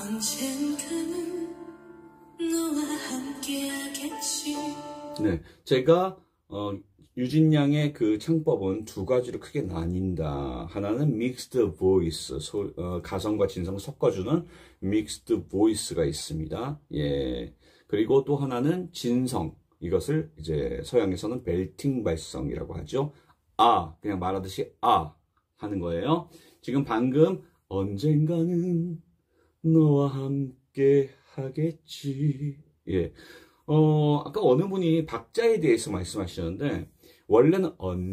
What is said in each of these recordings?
언젠가는 너와 함께하겠지. 네, 제가 유진양의 그 창법은 두 가지로 크게 나뉜다. 하나는 mixed voice, 가성과 진성을 섞어주는 mixed voice가 있습니다. 예. 그리고 또 하나는 진성. 이것을 이제 서양에서는 벨팅 발성이라고 하죠. 그냥 말하듯이 하는 거예요. 지금 방금 언젠가는 너와 함께 하겠지. 예. 아까 어느 분이 박자에 대해서 말씀하시는데, 원래는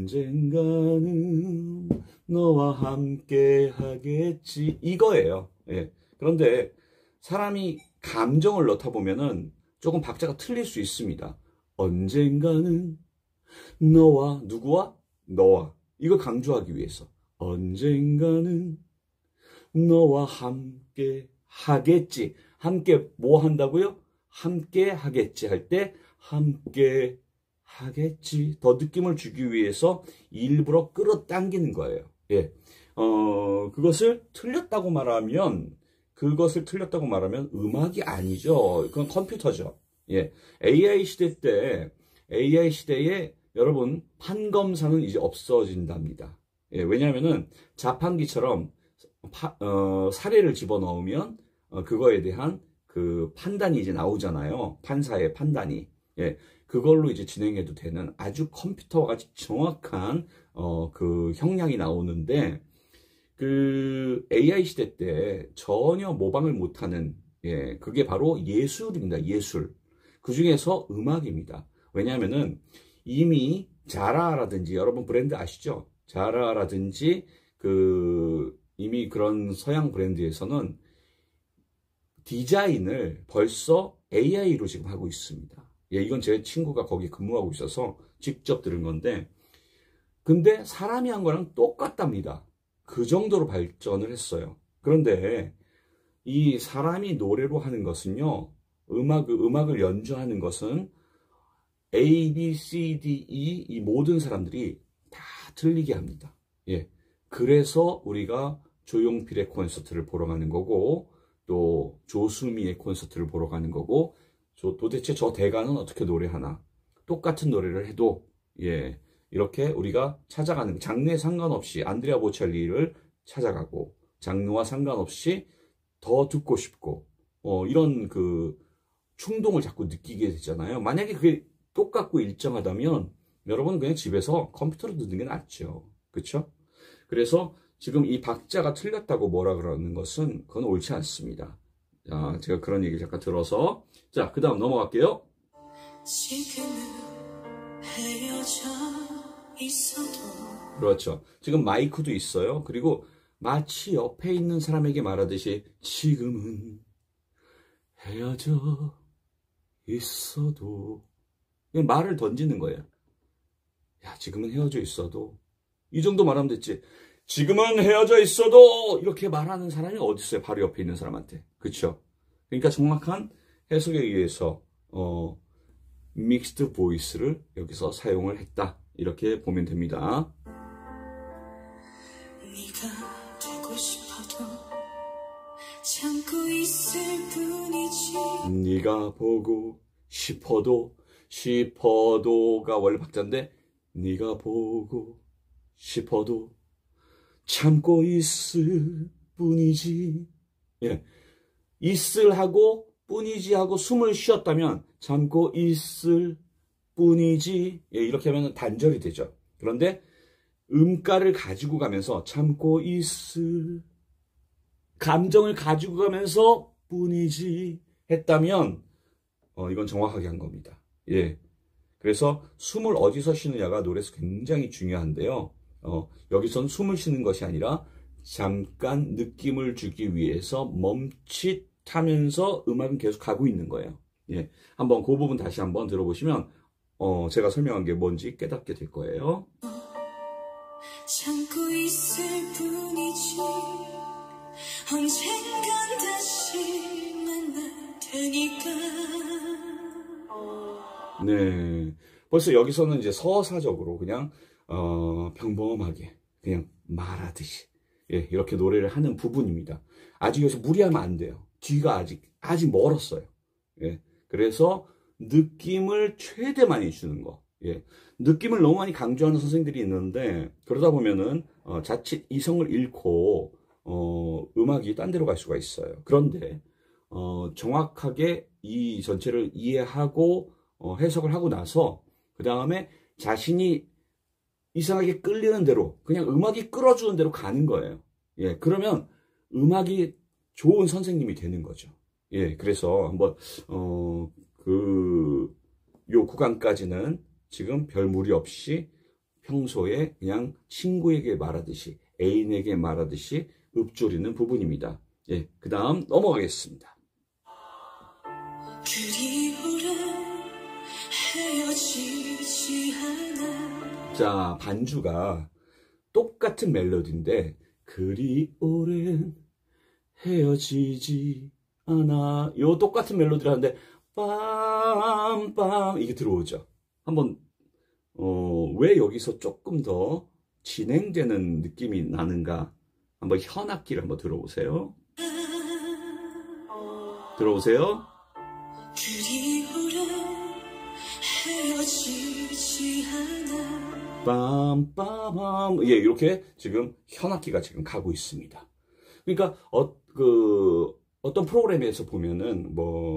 언젠가는 너와 함께 하겠지. 이거예요. 예. 그런데 사람이 감정을 넣다 보면은 조금 박자가 틀릴 수 있습니다. 언젠가는 너와, 누구와? 너와. 이걸 강조하기 위해서. 언젠가는 너와 함께 하겠지. 함께 뭐 한다고요? 함께 하겠지 할 때 함께 하겠지. 더 느낌을 주기 위해서 일부러 끌어당기는 거예요. 예. 그것을 틀렸다고 말하면 음악이 아니죠. 그건 컴퓨터죠. 예. AI 시대에 여러분 판검사는 이제 없어진답니다. 예. 왜냐하면은 자판기처럼 사례를 집어넣으면 그거에 대한 그 판단이 이제 나오잖아요. 판사의 판단이. 예. 그걸로 이제 진행해도 되는 아주 컴퓨터와 같이 정확한 그 형량이 나오는데, 그 AI 시대 때 전혀 모방을 못하는, 예, 그게 바로 예술입니다. 예술. 그 중에서 음악입니다. 왜냐하면은 이미 자라라든지, 여러분 브랜드 아시죠? 자라라든지 이미 그런 서양 브랜드에서는 디자인을 벌써 AI로 지금 하고 있습니다. 예, 이건 제 친구가 거기 근무하고 있어서 직접 들은 건데, 근데 사람이 한 거랑 똑같답니다. 그 정도로 발전을 했어요. 그런데 이 사람이 노래로 하는 것은요, 음악을 연주하는 것은 A, B, C, D, E 이 모든 사람들이 다 틀리게 합니다. 예, 그래서 우리가 조용필의 콘서트를 보러 가는 거고, 또 조수미의 콘서트를 보러 가는 거고, 도대체 저 대가는 어떻게 노래하나, 똑같은 노래를 해도, 예, 이렇게 우리가 찾아가는, 장르에 상관없이 안드레아 보첼리를 찾아가고, 장르와 상관없이 더 듣고 싶고, 이런 그 충동을 자꾸 느끼게 되잖아요. 만약에 그게 똑같고 일정하다면 여러분 그냥 집에서 컴퓨터로 듣는 게 낫죠. 그렇죠? 그래서 지금 이 박자가 틀렸다고 뭐라 그러는 것은 그건 옳지 않습니다. 자, 제가 그런 얘기를 잠깐 들어서, 자, 그 다음 넘어갈게요. 그렇죠. 지금 마이크도 있어요. 그리고 마치 옆에 있는 사람에게 말하듯이 지금은 헤어져 있어도, 그냥 말을 던지는 거예요. 야, 지금은 헤어져 있어도, 이 정도 말하면 됐지. 지금은 헤어져 있어도 이렇게 말하는 사람이 어디 있어요? 바로 옆에 있는 사람한테. 그렇죠? 그러니까 정확한 해석에 의해서 믹스드 보이스를 여기서 사용을 했다. 이렇게 보면 됩니다. 네가 되고 싶어도 참고 있을 뿐이지. 네가 보고 싶어도가 원래 박자인데, 네가 보고 싶어도 참고 있을 뿐이지. 예. 있을 하고 뿐이지 하고 숨을 쉬었다면 참고 있을 뿐이지. 예, 이렇게 하면 단절이 되죠. 그런데 음가를 가지고 가면서 참고 있을, 감정을 가지고 가면서 뿐이지 했다면 이건 정확하게 한 겁니다. 예. 그래서 숨을 어디서 쉬느냐가 노래에서 굉장히 중요한데요. 여기선 숨을 쉬는 것이 아니라 잠깐 느낌을 주기 위해서 멈칫하면서 음악은 계속 가고 있는 거예요. 예, 한번 그 부분 다시 한번 들어보시면 제가 설명한 게 뭔지 깨닫게 될 거예요. 참고 있을 뿐이지 언젠간 다시 만날 테니까. 네, 벌써 여기서는 이제 서사적으로 그냥 평범하게 그냥 말하듯이, 예, 이렇게 노래를 하는 부분입니다. 아직 여기서 무리하면 안 돼요. 뒤가 아직 멀었어요. 예. 그래서 느낌을 최대 많이 주는 거. 예. 느낌을 너무 많이 강조하는 선생님들이 있는데, 그러다 보면은, 자칫 이성을 잃고, 음악이 딴 데로 갈 수가 있어요. 그런데, 정확하게 이 전체를 이해하고, 해석을 하고 나서, 그 다음에 자신이 이상하게 끌리는 대로, 그냥 음악이 끌어주는 대로 가는 거예요. 예. 그러면 음악이 좋은 선생님이 되는 거죠. 예. 그래서 한번, 요 구간까지는 지금 별 무리 없이 평소에 그냥 친구에게 말하듯이, 애인에게 말하듯이 읊조리는 부분입니다. 예, 그 다음 넘어가겠습니다. 그리 오래 헤어지지 않아. 자, 반주가 똑같은 멜로디인데, 그리 오랜 헤어지지 않아. 요 똑같은 멜로디를 하는데, 빰빰 이게 들어오죠. 한번 왜 여기서 조금 더 진행되는 느낌이 나는가? 한번 현악기를 한번 들어보세요. 들어오세요. 그리 오래 헤어지지 않아. 빰빰빰. 예, 이렇게 지금 현악기가 지금 가고 있습니다. 그러니까 어떤 프로그램에서 보면은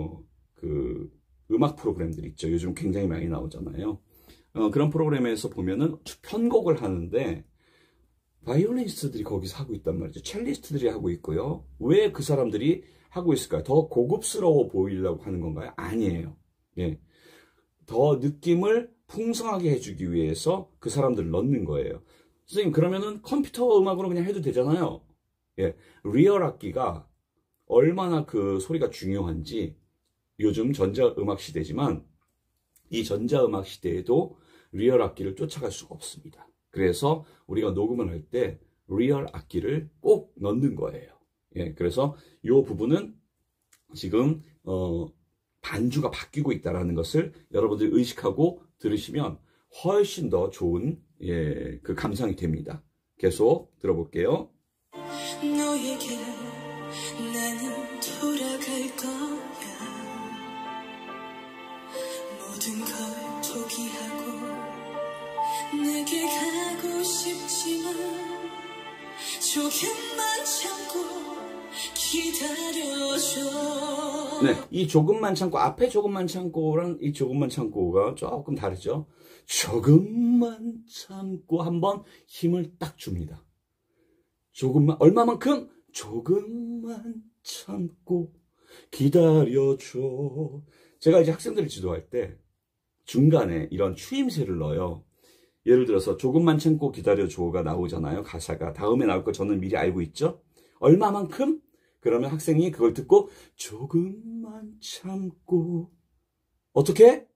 음악 프로그램들 있죠. 요즘 굉장히 많이 나오잖아요. 그런 프로그램에서 보면은 편곡을 하는데 바이올리니스트들이 거기서 하고 있단 말이죠. 첼리스트들이 하고 있고요. 왜 그 사람들이 하고 있을까요? 더 고급스러워 보이려고 하는 건가요? 아니에요. 예. 더 느낌을 풍성하게 해주기 위해서 그 사람들을 넣는 거예요. 선생님, 그러면은 컴퓨터 음악으로 그냥 해도 되잖아요. 예. 리얼 악기가 얼마나 그 소리가 중요한지, 요즘 전자음악 시대지만 이 전자음악 시대에도 리얼 악기를 쫓아갈 수가 없습니다. 그래서 우리가 녹음을 할 때 리얼 악기를 꼭 넣는 거예요. 예, 그래서 이 부분은 지금 반주가 바뀌고 있다는 것을 여러분들이 의식하고 들으시면 훨씬 더 좋은 그 감상이 됩니다. 계속 들어볼게요. 너에게 나는 돌아갈 거야. 모든 걸 포기하고 내게 가고 싶지만 조금만 참고 기다려줘. 네, 이 조금만 참고, 앞에 조금만 참고랑 이 조금만 참고가 조금 다르죠. 조금만 참고 한번 힘을 딱 줍니다. 조금만, 얼마만큼? 조금만 참고 기다려줘. 제가 이제 학생들을 지도할 때 중간에 이런 추임새를 넣어요. 예를 들어서 조금만 참고 기다려줘가 나오잖아요. 가사가. 다음에 나올 거 저는 미리 알고 있죠. 얼마만큼? 그러면 학생이 그걸 듣고 조금만 참고 어떻게?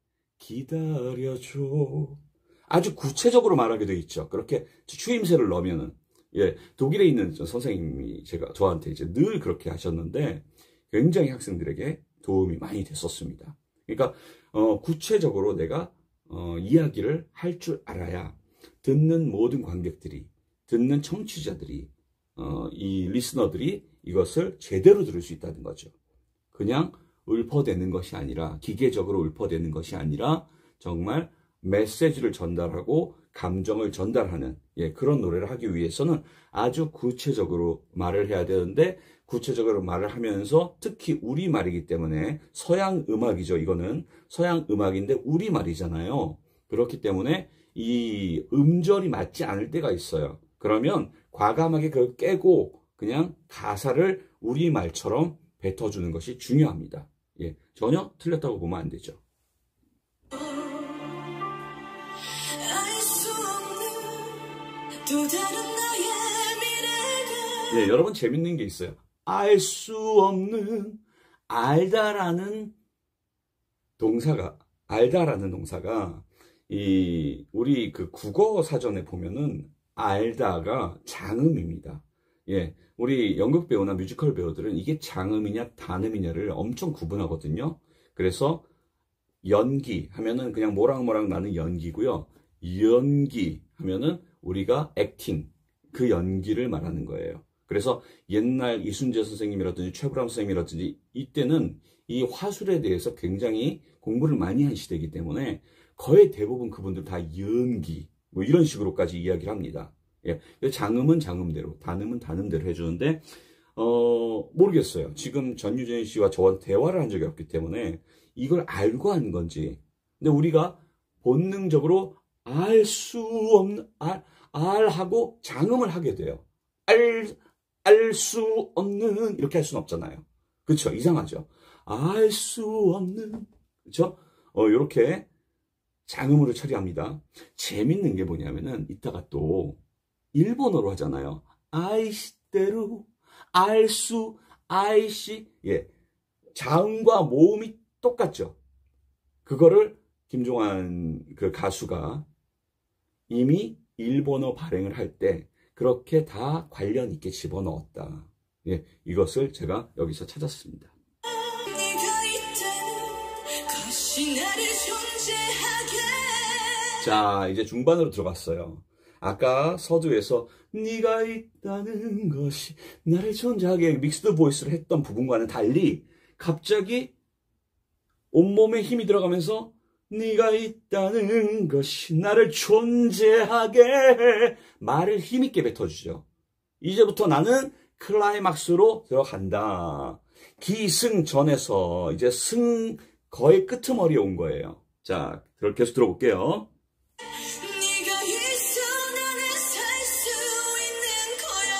기다려줘. 아주 구체적으로 말하게 돼 있죠. 그렇게 추임새를 넣으면은. 예, 독일에 있는 선생님이 저한테 이제 늘 그렇게 하셨는데 굉장히 학생들에게 도움이 많이 됐었습니다. 그러니까 구체적으로 내가 이야기를 할 줄 알아야 듣는 모든 관객들이, 듣는 청취자들이, 이 리스너들이 이것을 제대로 들을 수 있다는 거죠. 그냥 읊어대는 것이 아니라, 기계적으로 읊어대는 것이 아니라 정말 메시지를 전달하고 감정을 전달하는 그런 노래를 하기 위해서는 아주 구체적으로 말을 해야 되는데, 구체적으로 말을 하면서 특히 우리말이기 때문에, 서양 음악이죠. 이거는 서양 음악인데 우리말이잖아요. 그렇기 때문에 이 음절이 맞지 않을 때가 있어요. 그러면 과감하게 그걸 깨고 그냥 가사를 우리말처럼 뱉어주는 것이 중요합니다. 예, 전혀 틀렸다고 보면 안 되죠. 또 다른 나의 미래가. 예, 여러분 재밌는 게 있어요. 알 수 없는, 알다라는 동사가 우리 그 국어 사전에 보면은 알다가 장음입니다. 예, 우리 연극 배우나 뮤지컬 배우들은 이게 장음이냐 단음이냐를 엄청 구분하거든요. 그래서 연기 하면은 그냥 모락모락 나는 연기고요. 연기 하면은 우리가 액팅, 그 연기를 말하는 거예요. 그래서 옛날 이순재 선생님이라든지 최불암 선생님이라든지 이때는 이 화술에 대해서 굉장히 공부를 많이 한 시대이기 때문에 거의 대부분 그분들 다 연기 뭐 이런 식으로까지 이야기를 합니다. 예, 장음은 장음대로, 단음은 단음대로 해주는데 모르겠어요. 지금 전유진 씨와 저와 대화를 한 적이 없기 때문에 이걸 알고 하는 건지. 근데 우리가 본능적으로 알 수 없는 알 하고 장음을 하게 돼요. 알 수 없는 이렇게 할 수는 없잖아요. 그렇죠? 이상하죠? 알 수 없는 그렇죠? 이렇게 장음으로 처리합니다. 재밌는 게 뭐냐면은 이따가 또 일본어로 하잖아요. 아이시대로 알수 아이시 예 자음과 모음이 똑같죠. 그거를 김종환 그 가수가 이미 일본어 발행을 할 때 그렇게 다 관련 있게 집어넣었다. 예, 이것을 제가 여기서 찾았습니다. 네가 있다는 것이 나를 존재하게. 자, 이제 중반으로 들어갔어요. 아까 서두에서 네가 있다는 것이 나를 존재하게 믹스드 보이스를 했던 부분과는 달리 갑자기 온몸에 힘이 들어가면서 네가 있다는 것이 나를 존재하게 해. 말을 힘있게 뱉어주죠. 이제부터 나는 클라이막스로 들어간다. 기승전에서 이제 승 거의 끄트머리에 온 거예요. 자, 계속 들어볼게요. 네가 있어 나는 살 수 있는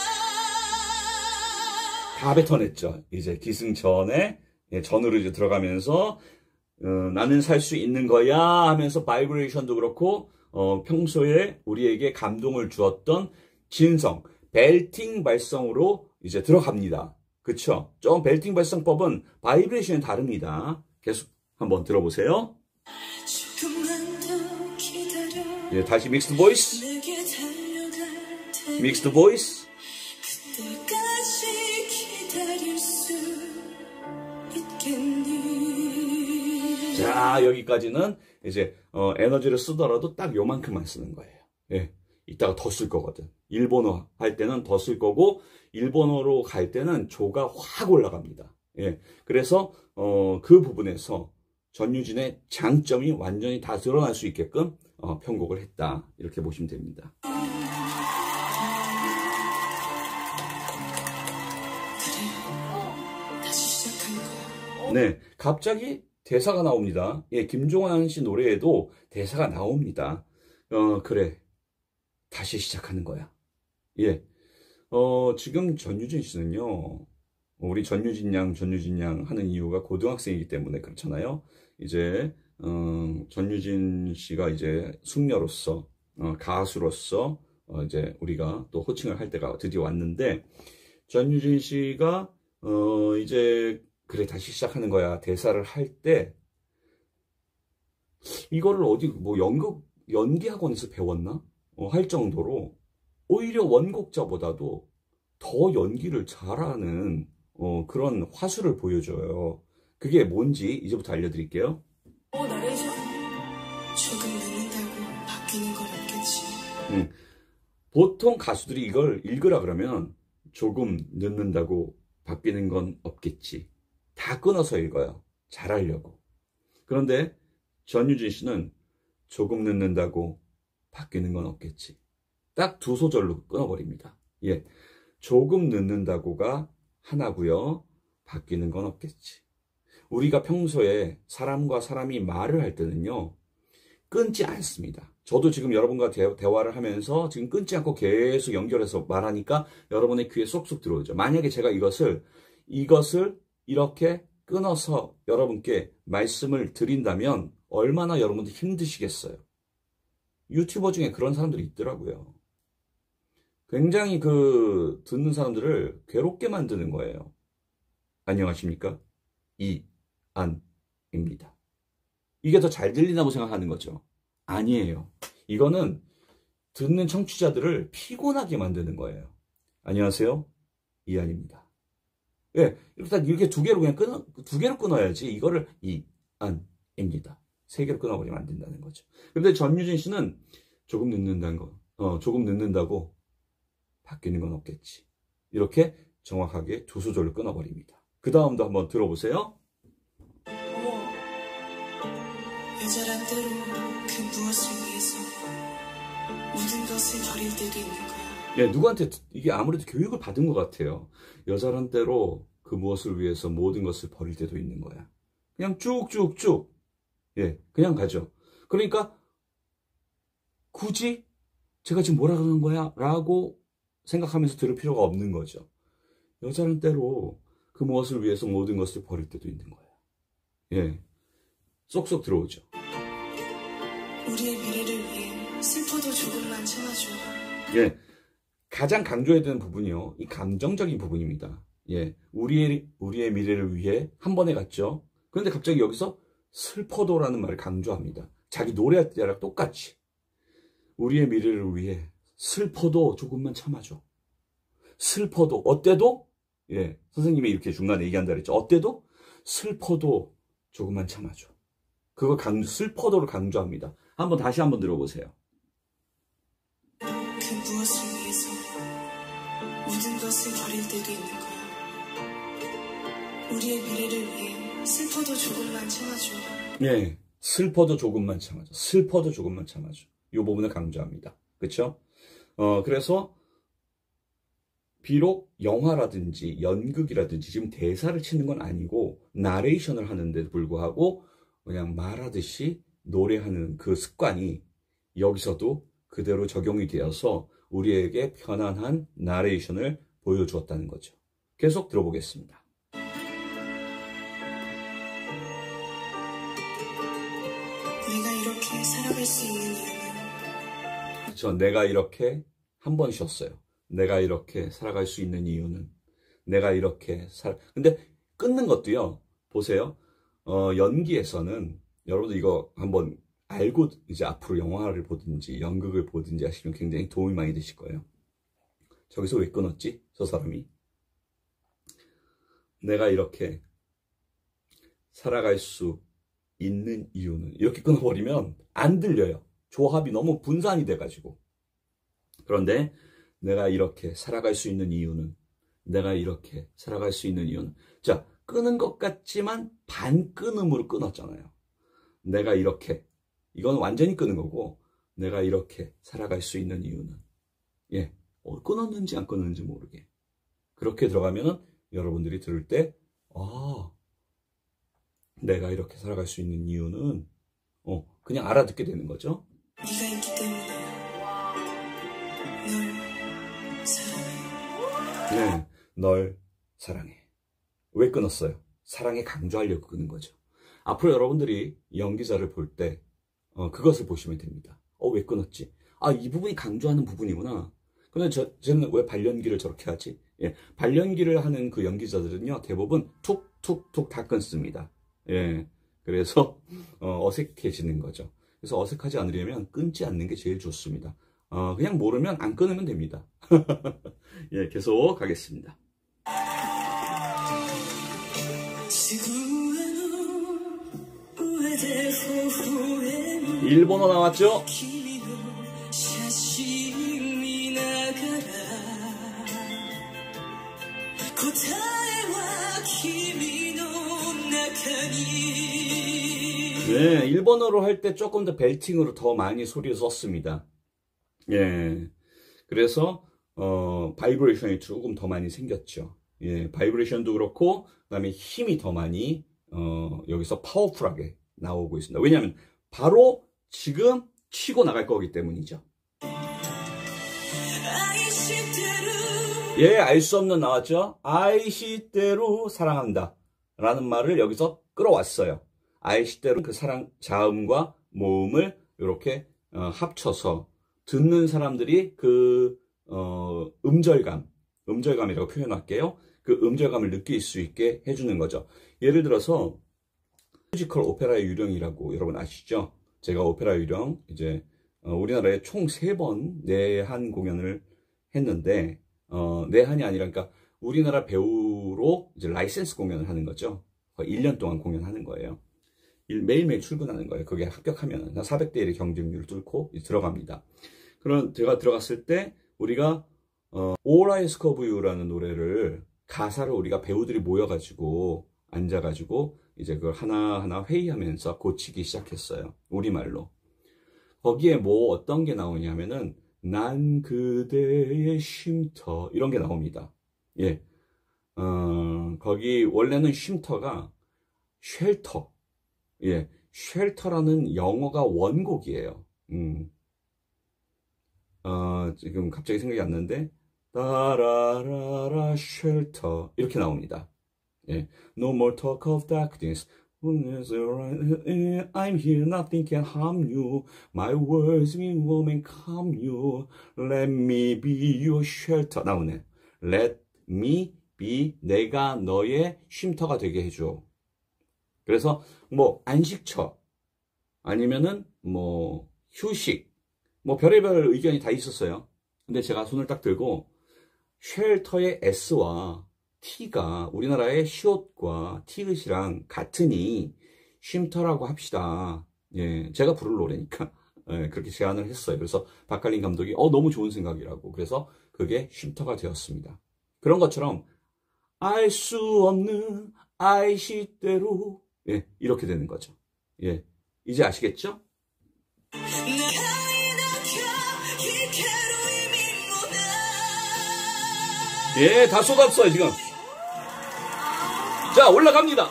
거야. 다 뱉어냈죠. 이제 기승전에 전으로 이제 들어가면서 나는 살 수 있는 거야 하면서 바이브레이션도 그렇고 평소에 우리에게 감동을 주었던 진성, 벨팅 발성으로 이제 들어갑니다. 그쵸? 좀 벨팅 발성법은 바이브레이션이 다릅니다. 계속 한번 들어보세요. 조금만 더 기다려. 예, 다시 믹스드 보이스. 내게 달려갈 테니 믹스드 보이스. 그때까지 기다릴 수 있겠니? 자, 여기까지는 이제 에너지를 쓰더라도 딱 요만큼만 쓰는 거예요. 예, 이따가 더 쓸 거거든. 일본어 할 때는 더 쓸 거고 일본어로 갈 때는 조가 확 올라갑니다. 예, 그래서 그 부분에서 전유진의 장점이 완전히 다 드러날 수 있게끔 편곡을 했다. 이렇게 보시면 됩니다. 다시 시작한 거야. 네, 갑자기 대사가 나옵니다. 예, 김종환 씨 노래에도 대사가 나옵니다. 그래, 다시 시작하는 거야. 예, 지금 전유진 씨는요, 우리 전유진 양 하는 이유가 고등학생이기 때문에 그렇잖아요. 이제, 전유진 씨가 이제 숙녀로서, 가수로서, 이제 우리가 또 호칭을 할 때가 드디어 왔는데, 전유진 씨가, 이제, 그래, 다시 시작하는 거야. 대사를 할 때, 이거를 어디, 뭐, 연기 학원에서 배웠나? 할 정도로, 오히려 원곡자보다도 더 연기를 잘하는, 그런 화술을 보여줘요. 그게 뭔지 이제부터 알려드릴게요. 나레이션. 조금 늦는다고 바뀌는 건 없겠지. 보통 가수들이 이걸 읽으라 그러면 조금 늦는다고 바뀌는 건 없겠지. 다 끊어서 읽어요. 잘하려고. 그런데 전유진 씨는 조금 늦는다고 바뀌는 건 없겠지. 딱 두 소절로 끊어버립니다. 예, 조금 늦는다고가 하나고요. 바뀌는 건 없겠지. 우리가 평소에 사람과 사람이 말을 할 때는요. 끊지 않습니다. 저도 지금 여러분과 대화를 하면서 지금 끊지 않고 계속 연결해서 말하니까 여러분의 귀에 쏙쏙 들어오죠. 만약에 제가 이것을 이렇게 끊어서 여러분께 말씀을 드린다면 얼마나 여러분들 힘드시겠어요. 유튜버 중에 그런 사람들이 있더라고요. 굉장히 듣는 사람들을 괴롭게 만드는 거예요. 안녕하십니까? 이안입니다. 이게 더 잘 들린다고 생각하는 거죠. 아니에요. 이거는 듣는 청취자들을 피곤하게 만드는 거예요. 안녕하세요. 이안입니다. 예, 이렇게 두 개로 그냥 두 개로 끊어야지. 이거를 이안입니다. 세 개로 끊어버리면 안 된다는 거죠. 근데 전유진 씨는 조금 늦는다고 바뀌는 건 없겠지. 이렇게 정확하게 두 소절을 끊어버립니다. 그 다음도 한번 들어보세요. 여자란 때로 그 무엇을 위해서 모든 것을 버릴 때도 있는 거야. 예, 누구한테 이게 아무래도 교육을 받은 것 같아요. 여자란 때로 그 무엇을 위해서 모든 것을 버릴 때도 있는 거야. 그냥 쭉쭉쭉, 예, 그냥 가죠. 그러니까 굳이 제가 지금 뭐라 그러는 거야? 라고 생각하면서 들을 필요가 없는 거죠. 여자란 때로 그 무엇을 위해서 모든 것을 버릴 때도 있는 거야. 예, 쏙쏙 들어오죠. 우리의 미래를 위해 슬퍼도 조금만 참아줘. 예, 가장 강조해야 되는 부분이요, 이 감정적인 부분입니다. 예, 우리의 미래를 위해 한 번에 갔죠. 그런데 갑자기 여기서 슬퍼도라는 말을 강조합니다. 자기 노래할 때랑 똑같이 우리의 미래를 위해 슬퍼도 조금만 참아줘. 슬퍼도, 어때도? 예, 선생님이 이렇게 중간에 얘기한다 그랬죠. 어때도? 슬퍼도 조금만 참아줘. 그거 슬퍼도를 강조합니다. 다시 한번 들어보세요. 그 무엇을 위해서 모든 것을 버릴 때도 있는 거야. 우리의 미래를 위해 슬퍼도 조금만 참아줘. 예, 슬퍼도 조금만 참아줘. 슬퍼도 조금만 참아줘. 이 부분을 강조합니다. 그렇죠? 그래서 비록 영화라든지 연극이라든지 지금 대사를 치는 건 아니고 나레이션을 하는데도 불구하고 그냥 말하듯이 노래하는 그 습관이 여기서도 그대로 적용이 되어서 우리에게 편안한 나레이션을 보여주었다는 거죠. 계속 들어보겠습니다. 내가 이렇게 살아갈 수 있는 이유는, 그렇죠. 내가 이렇게 한 번 쉬었어요. 내가 이렇게 살아갈 수 있는 이유는, 내가 이렇게 근데 끊는 것도요, 보세요. 연기에서는 여러분들 이거 한번 알고 이제 앞으로 영화를 보든지 연극을 보든지 하시면 굉장히 도움이 많이 되실 거예요. 저기서 왜 끊었지? 저 사람이. 내가 이렇게 살아갈 수 있는 이유는, 이렇게 끊어버리면 안 들려요. 조합이 너무 분산이 돼가지고. 그런데 내가 이렇게 살아갈 수 있는 이유는, 내가 이렇게 살아갈 수 있는 이유는, 자, 끊은 것 같지만 반 끊음으로 끊었잖아요. 내가 이렇게, 이건 완전히 끊은 거고, 내가 이렇게 살아갈 수 있는 이유는, 예, 끊었는지 안 끊었는지 모르게 그렇게 들어가면은 여러분들이 들을 때, 내가 이렇게 살아갈 수 있는 이유는 그냥 알아듣게 되는 거죠. 네가 있기 때문에 널 사랑해. 네, 널 사랑해. 왜 끊었어요? 사랑에 강조하려고 끊은 거죠. 앞으로 여러분들이 연기자를 볼 때 그것을 보시면 됩니다. 왜 끊었지? 이 부분이 강조하는 부분이구나. 근데 쟤는 왜 발연기를 저렇게 하지? 예, 발연기를 하는 그 연기자들은요, 대부분 툭툭툭 다 끊습니다. 예, 그래서 어색해지는 거죠. 그래서 어색하지 않으려면 끊지 않는 게 제일 좋습니다. 그냥 모르면 안 끊으면 됩니다. 예, 계속 가겠습니다. 1번어 나왔죠? 네, 일본어로 할 때 조금 더 벨팅으로 더 많이 소리를 썼습니다. 예, 그래서 바이브레이션이 조금 더 많이 생겼죠. 예, 바이브레이션도 그렇고, 그다음에 힘이 더 많이 여기서 파워풀하게 나오고 있습니다. 왜냐하면 바로 지금 치고 나갈 거기 때문이죠. 예, 알 수 없는 나왔죠? 아이시대로 사랑한다 라는 말을 여기서 끌어왔어요. 아이시대로 그 사랑 자음과 모음을 이렇게 합쳐서 듣는 사람들이 그 음절감이라고 표현할게요. 그 음절감을 느낄 수 있게 해주는 거죠. 예를 들어서 뮤지컬 오페라의 유령이라고 여러분 아시죠? 제가 오페라 유령 이제 우리나라에 총 3번 내한 공연을 했는데 내한이 아니라 그러니까 우리나라 배우로 이제 라이센스 공연을 하는 거죠. 1년 동안 공연하는 거예요. 매일매일 출근하는 거예요. 그게 합격하면 400대 1의 경쟁률을 뚫고 들어갑니다. 그럼 제가 들어갔을 때 우리가 All I Ask of You라는 노래를 가사를 우리가 배우들이 모여가지고 앉아가지고 이제 그걸 하나하나 회의하면서 고치기 시작했어요. 우리말로. 거기에 뭐 어떤 게 나오냐면은 난 그대의 쉼터 이런 게 나옵니다. 예. 거기 원래는 쉼터가 쉘터. 예. 쉘터라는 영어가 원곡이에요. 지금 갑자기 생각이 안 나는데 따라라라 쉘터 이렇게 나옵니다. 예. No more talk of darkness. I'm here, nothing can harm you. My words will warm and calm you. Let me be your shelter. 나오네. Let me be, 내가 너의 쉼터가 되게 해줘. 그래서 뭐 안식처 아니면은 뭐 휴식 뭐 별의별 의견이 다 있었어요. 근데 제가 손을 딱 들고 쉘터의 S와 T가 우리나라의 시옷과 티읕이랑 같으니 쉼터라고 합시다. 예, 제가 부를 노래니까 예, 그렇게 제안을 했어요. 그래서 박할린 감독이 너무 좋은 생각이라고. 그래서 그게 쉼터가 되었습니다. 그런 것처럼 알 수 없는 아이시대로 예, 이렇게 되는 거죠. 예, 이제 아시겠죠? 예, 다 쏟았어요 지금. 자, 올라갑니다.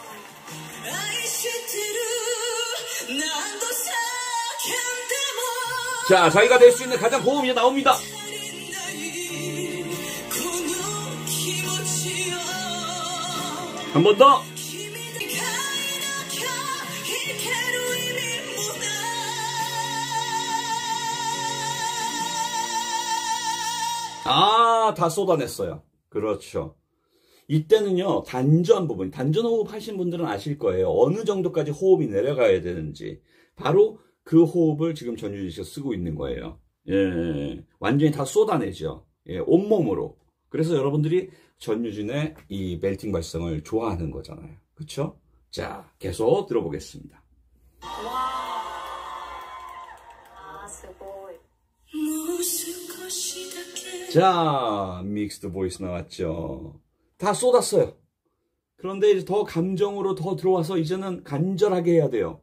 자, 자기가 될 수 있는 가장 고음이 나옵니다. 한 번 더. 다 쏟아냈어요. 그렇죠. 이때는요, 단전 부분, 단전 호흡 하신 분들은 아실 거예요. 어느 정도까지 호흡이 내려가야 되는지. 바로 그 호흡을 지금 전유진 씨가 쓰고 있는 거예요. 예, 완전히 다 쏟아내죠. 예, 온몸으로. 그래서 여러분들이 전유진의 이 멜팅 발성을 좋아하는 거잖아요. 그쵸? 자, 계속 들어보겠습니다. 자, 믹스드 보이스 나왔죠. 다 쏟았어요. 그런데 이제 더 감정으로 더 들어와서 이제는 간절하게 해야 돼요.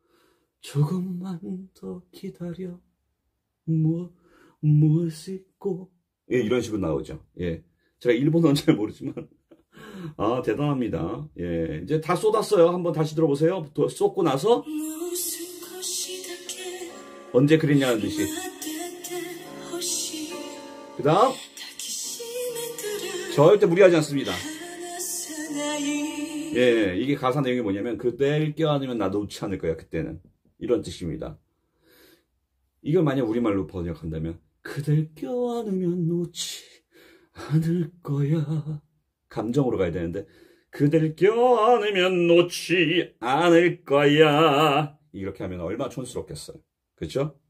조금만 더 기다려. 무엇이고. 예, 이런 식으로 나오죠. 예. 제가 일본어는 잘 모르지만. 대단합니다. 예. 이제 다 쏟았어요. 한번 다시 들어보세요. 쏟고 나서. 언제 그랬냐는 듯이. 그 다음. 절대 무리하지 않습니다. 예, 이게 가사 내용이 뭐냐면 그댈 껴안으면 나도 놓지 않을 거야 그때는 이런 뜻입니다. 이걸 만약 우리말로 번역한다면 그댈 껴안으면 놓지 않을 거야. 감정으로 가야 되는데 그댈 껴안으면 놓지 않을 거야. 이렇게 하면 얼마나 촌스럽겠어요. 그렇죠?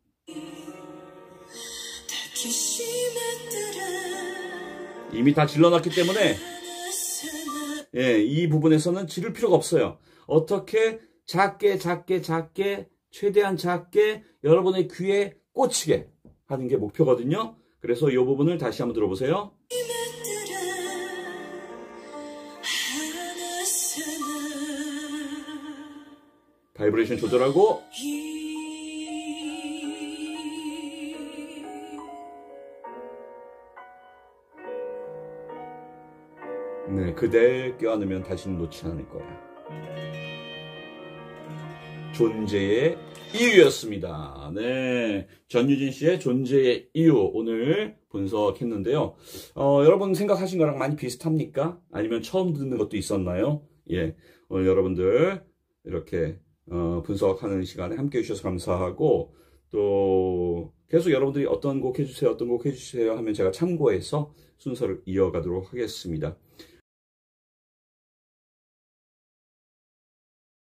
이미 다 질러놨기 때문에 예, 이 부분에서는 지를 필요가 없어요. 어떻게 작게 최대한 작게 여러분의 귀에 꽂히게 하는 게 목표거든요. 그래서 이 부분을 다시 한번 들어보세요. 바이브레이션 조절하고 네, 그댈 껴안으면 다시는 놓지 않을 거야. 존재의 이유였습니다. 네, 전유진 씨의 존재의 이유 오늘 분석했는데요. 여러분 생각하신 거랑 많이 비슷합니까? 아니면 처음 듣는 것도 있었나요? 예, 오늘 여러분들 이렇게 분석하는 시간에 함께 해주셔서 감사하고 또 계속 여러분들이 어떤 곡 해주세요 하면 제가 참고해서 순서를 이어가도록 하겠습니다.